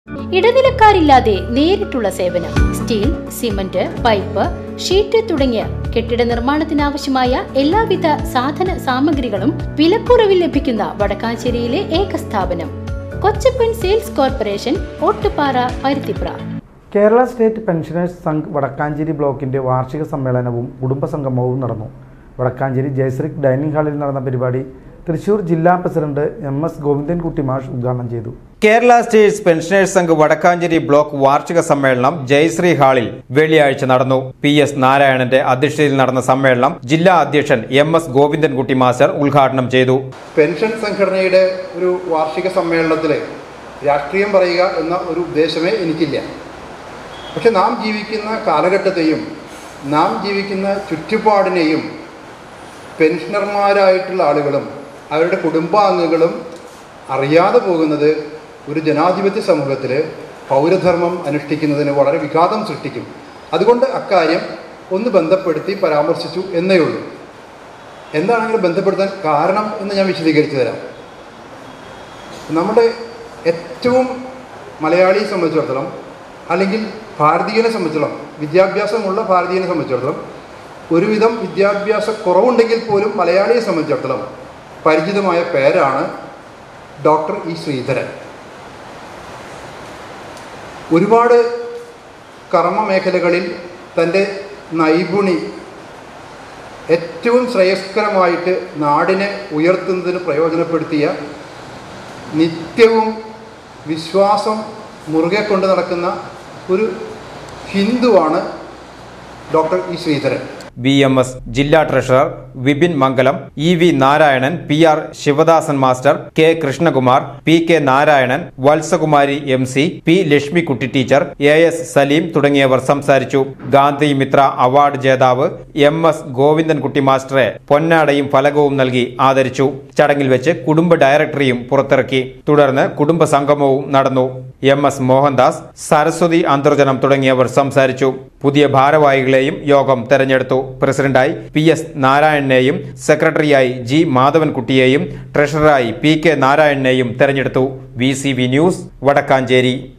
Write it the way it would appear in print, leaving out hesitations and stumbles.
ഇടനിലക്കാരില്ലാതെ നേരിട്ടുള്ള സേവനം. Steel, cement, pipe, sheet തുടങ്ങിയ കെട്ടിട നിർമ്മാണത്തിനാവശ്യമായ എല്ലാവിധ സാധന സാമഗ്രികളും വിലക്കുറവിൽ ലഭിക്കുന്ന വടക്കാഞ്ചേരിയിലെ ഏക സ്ഥാപനം Kochappan sales corporation, Ottupara, Paruthipra. Kerala state pensioners Sangh Vadakkanchery ബ്ലോക്കിന്റെ വാർഷിക സമ്മേളനവും കുടുംബസംഗമവും നടന്നു. വടക്കാഞ്ചേരി ജയശ്രീ ഡൈനിങ് ഹാളിൽ നടന്ന പരിപാടി തൃശൂർ ജില്ലാ പ്രസിഡന്റ് MS ഗോവിന്ദൻകുട്ടി മാഷ് ഉദ്ഘാടനം ചെയ്തു. Kerala state pensioners Sangh Vadakkanchery block വാർഷിക സമ്മേളനം ജയശ്രീ ഹാളിൽ വെള്ളിയാഴ്ച നടന്നു. PS നാരായണന്റെ അധ്യക്ഷതയിൽ നടന്ന സമ്മേളനം ജില്ലാ അധ്യക്ഷൻ MS ഗോവിന്ദൻകുട്ടി മാസ്റ്റർ ഉദ്ഘാടനം ചെയ്തു. പെൻഷൻ സംഘടനയുടെ ഒരു വാർഷിക സമ്മേളനത്തിൽ രാഷ്ട്രീയം പറയുക എന്ന ഒരു ഉദ്ദേശമേ എനിക്കില്ല. പക്ഷെ നാം ജീവിക്കുന്ന കാലഘട്ടത്തെയും നാം ജീവിക്കുന്ന ചുറ്റുപാടിനെയും പെൻഷനർമാരായിട്ടുള്ള ആളുകളും അവരുടെ കുടുംബാംഗങ്ങളും അറിയാതെ പോകുന്നത് ഒരു ജനാധിപത്യ സമൂഹത്തിൽ പൗരധർമ്മം അനുഷ്ഠിക്കുന്നതിന് വളരെ വിഘാതം സൃഷ്ടിക്കും. അതുകൊണ്ട് അക്കാര്യം ഒന്ന് ബന്ധപ്പെടുത്തി പരാമർശിച്ചു എന്നേ ഉള്ളൂ. എന്താണെങ്കിലും ബന്ധപ്പെടുത്താൻ കാരണം എന്ന് ഞാൻ വിശദീകരിച്ചു തരാം. നമ്മുടെ ഏറ്റവും മലയാളിയെ സംബന്ധിച്ചിടത്തോളം, അല്ലെങ്കിൽ ഭാരതീയനെ സംബന്ധിച്ചിടത്തോളം, വിദ്യാഭ്യാസമുള്ള ഭാരതീയനെ സംബന്ധിച്ചിടത്തോളം, ഒരുവിധം വിദ്യാഭ്യാസ കുറവുണ്ടെങ്കിൽ പോലും മലയാളിയെ സംബന്ധിച്ചിടത്തോളം പരിചിതമായ പേരാണ് ഡോക്ടർ E. ശ്രീധരൻ. ഒരുപാട് കർമ്മ മേഖലകളിൽ തൻ്റെ നൈപുണി ഏറ്റവും ശ്രേയസ്കരമായിട്ട് നാടിനെ ഉയർത്തുന്നതിന് പ്രയോജനപ്പെടുത്തിയ, നിത്യവും വിശ്വാസം മുറുകെ കൊണ്ട് നടക്കുന്ന ഒരു ഹിന്ദുവാണ് ഡോക്ടർ E. ശ്രീധരൻ. BMS ജില്ലാ treasurer Vipin Mangalam, EV Narayanan, PR Sivadasan master, K. Krishnakumar, PK Narayanan, Valsakumari MC, P. Lakshmikutty teacher, AS Salim തുടങ്ങിയവർ സംസാരിച്ചു. ഗാന്ധി മിത്ര അവാർഡ് ജേതാവ് MS ഗോവിന്ദൻകുട്ടി മാസ്റ്ററെ പൊന്നാടയും ഫലകവും നൽകി ആദരിച്ചു. ചടങ്ങിൽ വെച്ച് കുടുംബ ഡയറക്ടറിയും പുറത്തിറക്കി. തുടർന്ന് കുടുംബ സംഗമവും നടന്നു. MS മോഹൻദാസ്, സരസ്വതി അന്തർജനം തുടങ്ങിയവർ സംസാരിച്ചു. പുതിയ ഭാരവാഹികളെയും യോഗം തെരഞ്ഞെടുത്തു. പ്രസിഡന്റായി PS നാരായണനെയും സെക്രട്ടറിയായി G. മാധവൻകുട്ടിയെയും ട്രഷററായി PK നാരായണനെയും തെരഞ്ഞെടുത്തു. VCV news, Vadakkanchery.